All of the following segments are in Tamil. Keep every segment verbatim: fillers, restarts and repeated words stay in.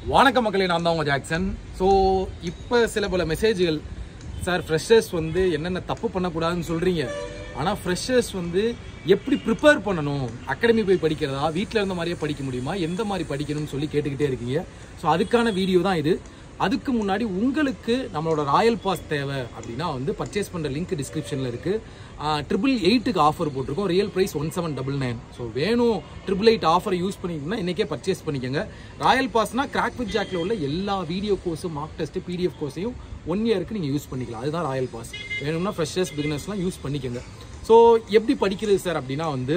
வணக்கம் மக்களே, நான் தான் உங்க ஜாக்சன். ஸோ இப்போ சில பல மெசேஜ்கள், சார் ஃப்ரெஷர்ஸ் வந்து என்னென்ன தப்பு பண்ணக்கூடாதுன்னு சொல்கிறீங்க, ஆனால் ஃப்ரெஷர்ஸ் வந்து எப்படி ப்ரிப்பேர் பண்ணணும், அகாடமி போய் படிக்கிறதா, வீட்டில் இருந்த மாதிரியே படிக்க முடியுமா, எந்த மாதிரி படிக்கணும்னு சொல்லி கேட்டுக்கிட்டே இருக்கீங்க. ஸோ அதுக்கான வீடியோ தான் இது. அதுக்கு முன்னாடி உங்களுக்கு நம்மளோட ராயல் பாஸ் தேவை அப்படின்னா வந்து பர்ச்சேஸ் பண்ணுற லிங்க் டிஸ்கிரிப்ஷனில் இருக்குது. ட்ரிபிள் எயிட்டுக்கு ஆஃபர் போட்டிருக்கோம். Real price one seven double nine. So வேணும் ட்ரிபிள் எயிட் ஆஃபரை யூஸ் பண்ணிங்கன்னா இன்றைக்கே பர்ச்சேஸ் பண்ணிக்கோங்க. ராயல் பாஸ்னால் கிராக் வித் ஜாக்கில் உள்ள எல்லா வீடியோ கோர்ஸும், மார்க் டெஸ்ட்டு, பிடிஎஃப் கோர்ஸையும் ஒன் இயருக்கு நீங்கள் யூஸ் பண்ணிக்கலாம். அதுதான் ராயல் பாஸ். வேணும்னா ஃப்ரெஷர்ஸ், பிகினர்ஸ்லாம் யூஸ் பண்ணிக்கோங்க. ஸோ எப்படி படிக்கிறது சார் அப்படின்னா வந்து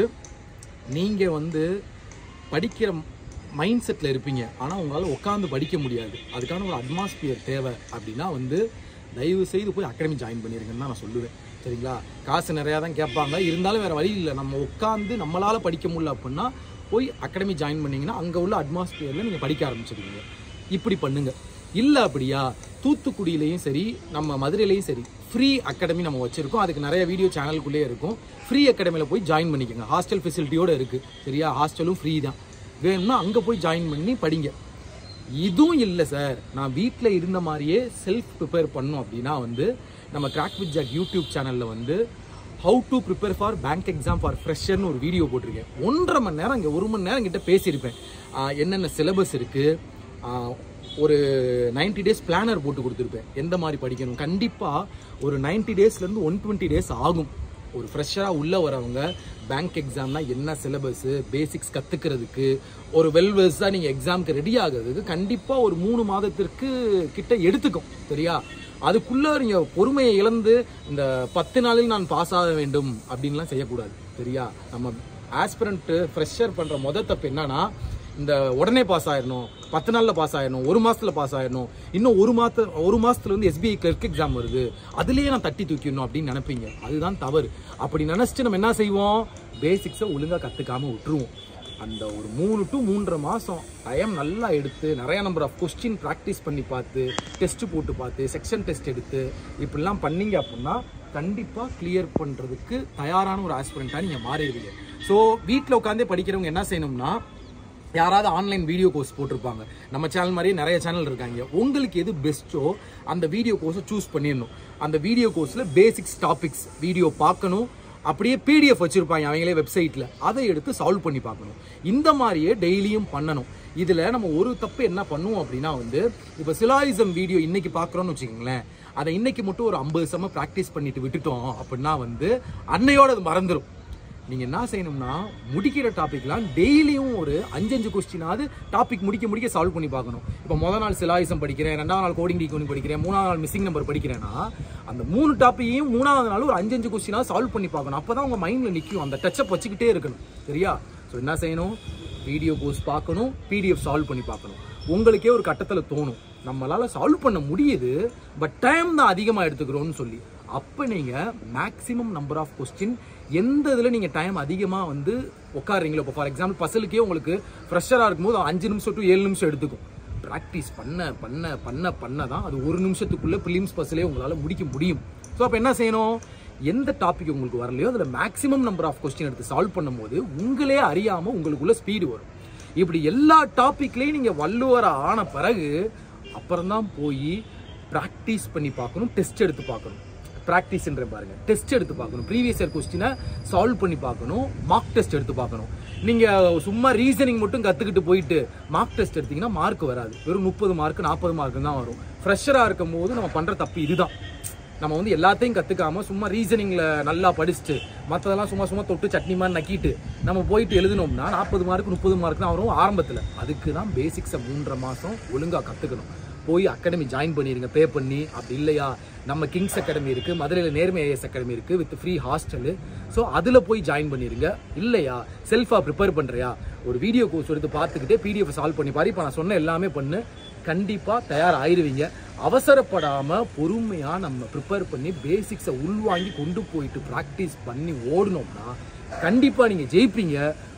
நீங்கள் வந்து படிக்கிற மைண்ட் செட்டில் இருப்பீங்க, ஆனால் உங்களால் உட்காந்து படிக்க முடியாது. அதுக்கான ஒரு அட்மாஸ்பியர் தேவை அப்படின்னா வந்து தயவு செய்து போய் அகாடமி ஜாயின் பண்ணிடுங்கன்னு தான் நான் சொல்லுவேன். சரிங்களா? காசு நிறையா தான் கேட்பாங்க, இருந்தாலும் வேறு வழி இல்லை. நம்ம உட்காந்து நம்மளால் படிக்க முடியல அப்படின்னா போய் அகாடமி ஜாயின் பண்ணிங்கன்னா அங்கே உள்ள அட்மாஸ்பியரில் நீங்கள் படிக்க ஆரம்பிச்சிடுவீங்க. இப்படி பண்ணுங்க. இல்லை அப்படியா, தூத்துக்குடியிலையும் சரி நம்ம மதுரையிலையும் சரி ஃப்ரீ அகாடமி நம்ம வச்சுருக்கோம். அதுக்கு நிறைய வீடியோ சேனலுக்குள்ளேயே இருக்கும். ஃப்ரீ அகாடமியில் போய் ஜாயின் பண்ணிக்கோங்க. ஹாஸ்டல் ஃபெசிலிட்டியோடு இருக்குது. சரியா? ஹாஸ்டலும் ஃப்ரீ தான். வேணும்னா அங்கே போய் ஜாயின் பண்ணி படிங்க. இதுவும் இல்லை சார், நான் வீட்டில் இருந்த மாதிரியே செல்ஃப் ப்ரிப்பேர் பண்ணோம் அப்படின்னா வந்து நம்ம கிராக் வித் ஜாக் யூடியூப் சேனலில் வந்து how to prepare for bank exam for ஃப்ரெஷர்னு ஒரு வீடியோ போட்டிருக்கேன். ஒன்றரை மணி நேரம் இங்கே ஒரு மணி நேரம் கிட்ட பேசியிருப்பேன். என்னென்ன சிலபஸ் இருக்குது, ஒரு நைன்டி டேஸ் பிளானர் போட்டு கொடுத்துருப்பேன், எந்த மாதிரி படிக்கணும். கண்டிப்பாக ஒரு நைன்டி டேஸ்லேருந்து ஒன் டுவெண்ட்டி டேஸ் ஆகும் ஒரு ஃப்ரெஷராக உள்ளே வரவங்க பேங்க் எக்ஸாம்னா என்ன சிலபஸ்ஸு, பேசிக்ஸ் கற்றுக்கிறதுக்கு, ஒரு வெல்வெஸ்ஸாக நீங்கள் எக்ஸாமுக்கு ரெடி ஆகிறதுக்கு கண்டிப்பாக ஒரு மூணு மாதத்திற்கு கிட்ட எடுத்துக்கும். சரியா? அதுக்குள்ளே நீங்கள் பொறுமையை இழந்து இந்த பத்து நாளில் நான் பாஸ் ஆக வேண்டும் அப்படின்லாம் செய்யக்கூடாது. சரியா? நம்ம ஆஸ்பிரண்ட்டு ஃப்ரெஷர் பண்ணுற மொதல் தப்பு என்னன்னா, இந்த உடனே பாஸ் ஆயிடணும், பத்து நாளில் பாஸ் ஆயிடணும், ஒரு மாதத்துல பாஸ் ஆயிடணும், இன்னும் ஒரு மாத ஒரு மாதத்துல வந்து எஸ்பிஐ கிளர்க் எக்ஸாம் வருது, அதுலேயே நான் தட்டி தூக்கிடணும் அப்படின்னு நினைப்பீங்க. அதுதான் தவறு. அப்படி நினச்சிட்டு நம்ம என்ன செய்வோம், பேசிக்ஸை ஒழுங்காக கற்றுக்காமல் விட்டுருவோம். அந்த ஒரு மூணு டு மூன்றரை மாதம் டைம் நல்லா எடுத்து நிறையா நம்பர் ஆஃப் கொஸ்டின் ப்ராக்டிஸ் பண்ணி பார்த்து, டெஸ்ட்டு போட்டு பார்த்து, செக்ஷன் டெஸ்ட் எடுத்து இப்படிலாம் பண்ணீங்க அப்படின்னா கண்டிப்பாக கிளியர் பண்ணுறதுக்கு தயாரான ஒரு ஆஸ்பிரண்ட்டாக நீங்கள் மாறிடுவீங்க. ஸோ வீட்டில் உட்காந்தே படிக்கிறவங்க என்ன செய்யணும்னா, யாராவது ஆன்லைன் வீடியோ கோர்ஸ் போட்டிருப்பாங்க. நம்ம சேனல் மாதிரியே நிறைய சேனல் இருக்காங்க. உங்களுக்கு எது பெஸ்ட்டோ அந்த வீடியோ கோர்ஸை சூஸ் பண்ணிடணும். அந்த வீடியோ கோர்ஸில் பேசிக்ஸ் டாபிக்ஸ் வீடியோ பார்க்கணும். அப்படியே பிடிஎஃப் வச்சுருப்பாங்க அவங்களே வெப்சைட்டில், அதை எடுத்து சால்வ் பண்ணி பார்க்கணும். இந்த மாதிரியே டெய்லியும் பண்ணணும். இதில் நம்ம ஒரு தப்பு என்ன பண்ணுவோம் அப்படின்னா வந்து, இப்போ சிலாயிசம் வீடியோ இன்னைக்கு பார்க்குறோன்னு வச்சுக்கோங்களேன், அதை இன்னைக்கு மட்டும் ஒரு ஐம்பது சம ப்ராக்டிஸ் பண்ணிட்டு விட்டுட்டோம் அப்படின்னா வந்து அன்னையோடு அது மறந்துடும். நீங்கள் என்ன செய்யணும்னா, முடிக்கிற டாப்பிக்லாம் டெய்லியும் ஒரு அஞ்சஞ்சு கொஸ்டினாவது டாபிக் முடிக்க முடிக்க சால்வ் பண்ணி பார்க்கணும். இப்போ முதல் நாள் சிலாயிசம் படிக்கிறேன், ரெண்டாவது நாள் கோடிங் டீகோடிங் படிக்கிறேன், மூணாவது நாள் மிஸ்ஸிங் நம்பர் படிக்கிறேன்னா அந்த மூணு டாப்பிக்கையும் மூணாவது நாள் ஒரு அஞ்சஞ்சு கொஸ்டினாவது சால்வ் பண்ணி பார்க்கணும். அப்போ தான் உங்கள் மைண்டில் நிற்கும். அந்த டச்சப் வச்சுக்கிட்டே இருக்கணும். சரியா? ஸோ என்ன செய்யணும், வீடியோ கோர்ஸ் பார்க்கணும், பிடிஎஃப் சால்வ் பண்ணி பார்க்கணும். உங்களுக்கே ஒரு கட்டத்தில் தோணும், நம்மளால் சால்வ் பண்ண முடியுது, பட் டைம் தான் அதிகமாக எடுத்துக்கிறோன்னு சொல்லி. அப்போ நீங்கள் மேக்ஸிமம் நம்பர் ஆஃப் கொஸ்டின் எந்த இதில் நீங்கள் டைம் அதிகமாக வந்து உட்காருறீங்களோ, இப்போ ஃபார் எக்ஸாம்பிள் பசலுக்கே உங்களுக்கு ஃப்ரெஷராக இருக்கும்போது அஞ்சு நிமிஷம் டு ஏழு நிமிஷம் எடுத்துக்கும். ப்ராக்டிஸ் பண்ண பண்ண பண்ண பண்ண தான் அது ஒரு நிமிஷத்துக்குள்ளே ப்ரிலிம்ஸ் பஸ்ஸிலே உங்களால் முடிக்க முடியும். ஸோ அப்போ என்ன செய்யணும், எந்த டாபிக் உங்களுக்கு வரலையோ அதில் மேக்ஸிமம் நம்பர் ஆஃப் கொஸ்டின் எடுத்து சால்வ் பண்ணும்போது உங்களே அறியாமல் உங்களுக்குள்ள ஸ்பீடு வரும். இப்படி எல்லா டாப்பிக்லேயும் நீங்கள் வல்லுவராக ஆன பிறகு அப்புறம்தான் போய் ப்ராக்டிஸ் பண்ணி பார்க்கணும், டெஸ்ட் எடுத்து பார்க்கணும். ப்ராக்டிஸ்ன்ற பாருங்க, டெஸ்ட் எடுத்து பார்க்கணும், ப்ரீவியஸ் இயர் கொஸ்டினை சால்வ் பண்ணி பார்க்கணும், மார்க் டெஸ்ட் எடுத்து பார்க்கணும். நீங்கள் சும்மா ரீசனிங் மட்டும் கற்றுக்கிட்டு போயிட்டு மார்க் டெஸ்ட் எடுத்தீங்கன்னா மார்க் வராது. வெறும் முப்பது மார்க் நாற்பது மார்க் தான் வரும். ஃப்ரெஷராக இருக்கும் போது நம்ம பண்ணுற தப்பு இதுதான். நம்ம வந்து எல்லாத்தையும் கற்றுக்காமல் சும்மா ரீசனிங்கில் நல்லா படிச்சுட்டு மற்றதெல்லாம் சும்மா சும்மா தொட்டு சட்னி மாதிரி நக்கிட்டு நம்ம போயிட்டு எழுதினோம்னா நாற்பது மார்க் முப்பது மார்க் தான் வரும் ஆரம்பத்தில். அதுக்கு தான் பேசிக்ஸை மூன்றரை மாதம் ஒழுங்காக கற்றுக்கணும். போய் அகாடமி ஜாயின் பண்ணிடுங்க பே பண்ணி. அப்படி இல்லையா, நம்ம கிங்ஸ் அகாடமி இருக்குது, மதுரையில் நேர்மை ஐஏஎஸ் அகாடமி இருக்குது வித் ஃப்ரீ ஹாஸ்டலு. ஸோ அதில் போய் ஜாயின் பண்ணிடுங்க. இல்லையா, செல்ஃபாக ப்ரிப்பேர் பண்ணுறியா, ஒரு வீடியோ கோர்ஸ் எடுத்து பார்த்துக்கிட்டே பிடிஎஃப் சால்வ் பண்ணி பாரு. இப்போ நான் சொன்ன எல்லாமே பண்ணு, கண்டிப்பாக தயார் ஆயிடுவீங்க. அவசரப்படாமல் பொறுமையாக நம்ம ப்ரிப்பேர் பண்ணி பேசிக்ஸை உள்வாங்கி கொண்டு போயிட்டு ப்ராக்டிஸ் பண்ணி ஓடணும்னா கண்டிப்பாக நீங்கள் ஜெயிப்பீங்க.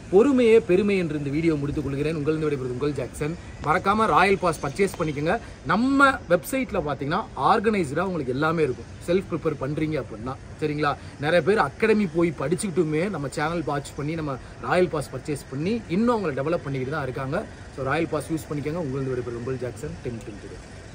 பொறுமையே பெருமை என்று இந்த வீடியோ முடித்துக் கொள்கிறேன். உங்கள் விடைபெறுவது உங்கள் ஜாக்சன். மறக்காம ராயல் பாஸ் பர்ச்சேஸ் பண்ணிக்கோங்க. நம்ம வெப்சைட்ல பாத்தீங்கன்னா ஆர்கனைஸ்டா உங்களுக்கு எல்லாமே இருக்கும். செல்ஃப் ப்ரிப்பேர் பண்றீங்க அப்படின்னா சரிங்களா. நிறைய பேர் அகாடமி போய் படிச்சுக்கிட்டுமே நம்ம சேனல் வாட்ச் பண்ணி நம்ம ராயல் பாஸ் பர்ச்சேஸ் பண்ணி இன்னும் அவங்களை டெவலப் பண்ணிக்கிட்டு தான் இருக்காங்க. ஸோ ராயல் பாஸ் யூஸ் பண்ணிக்கோங்க. உங்கள் விடைபெறுவது உங்கள் ஜாக்சன். Ten ten